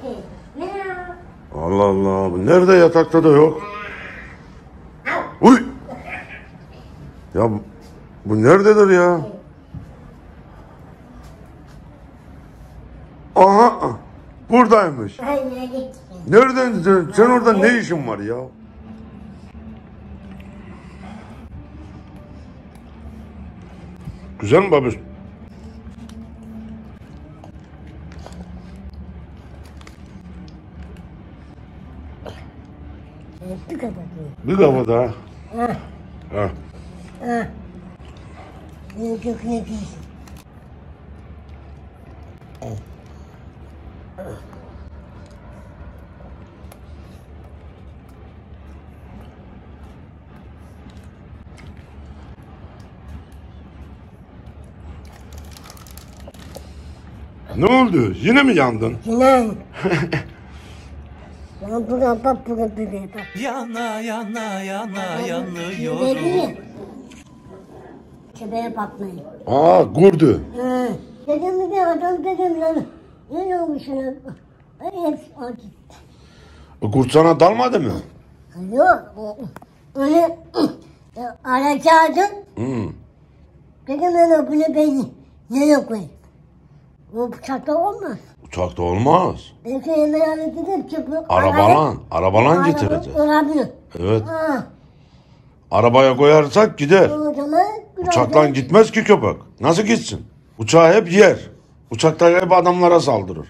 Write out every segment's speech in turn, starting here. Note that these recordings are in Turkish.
Allah Allah. Bu nerede, yatakta da yok. Uy. Ya bu nerededir ya? Aha. Buradaymış. Nereden? Sen orada ne işin var ya? Güzel mi babiş? Bir kafa daha. Ha. Ne oldu? Yine mi yandın? Yine. Bak. Yana yana yana yanıyorum. Tepeye bakmayın. Aa, kurdu. Dedim bir adam dedim lan. Ne olmuş ona? Hepsi acı. Kurt sana dalmadı mı? Yok. Öyle araçlardım. Dedim ben bunu ben nereye koyayım? O bıçakta olmaz. Uçakta olmaz. Belki hemen dedim ki bu Arabalan getireceğiz. Olabilir. Evet. Arabaya koyarsak gider. O zaman Uçaktan gitmez ki köpek. Nasıl gitsin? Uçağı hep yer. Uçakta hep adamlara saldırır.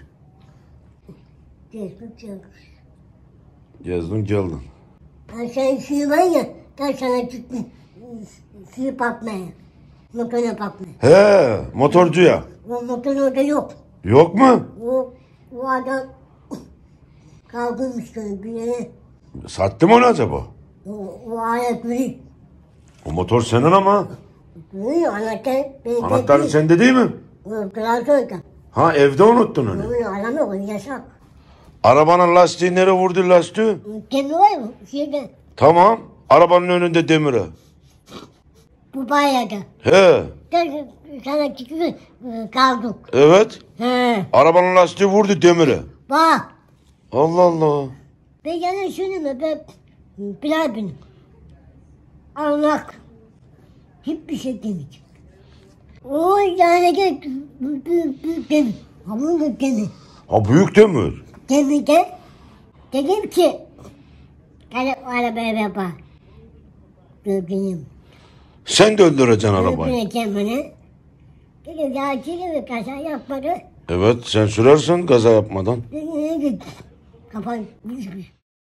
Gezdin geldin. Ben senin suyu var ya, ben sana gittim. Suyu bakmaya. Motoruna bakmaya. He, motorcuya. O motor orada yok. Yok mu? O adam kaldırmış bir yere. Sattı mı onu acaba? O alet gri. O motor senin ama. Gri anahtar. Anahtarı sende değil mi? O kral orada. Ha, evde unuttun onu. Onu alamıyor, onu yasak. Arabanın lastiği nereye vurdu lastiği? Demir var mı? Şeyde. Tamam. Arabanın önünde demire. Bu bayağı. He. Sana gidiyor kaldık. Evet. He. Arabanın lastiği vurdu demire. Bak. Allah Allah. Ben yana şunu mu? Ben Bilal benim. Allah. Hiçbir şey demeyeceğim. O yani büyük demir. Hamur da demir. Ha, büyük demir. Demir de. Dedim ki. Gel arabaya bak. Gördüğüm. Sen de öldüreceksin arabayı. Öldüreceğim bunu. Dedim ya kimi kaza yapmadı. Evet, sen sürersin gaza yapmadan. Dedim kafam düşmüş.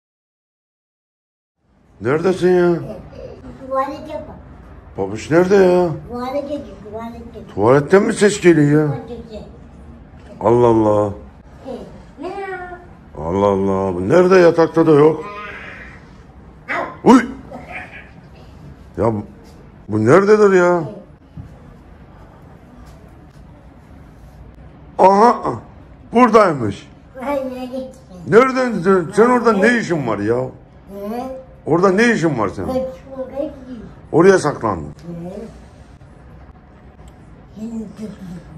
Neredesin ya? Tuvalet yapma. Babuş nerede ya? Tuvalete git. Tuvaletten mi ses geliyor ya? Allah Allah. Allah Allah. Bu nerede, yatakta da yok. Uy. Ya bu nerededir ya? Aha. Buradaymış. Nereden? Sen orada ne işin var ya? Orada ne işin var senin? Oraya saklandın.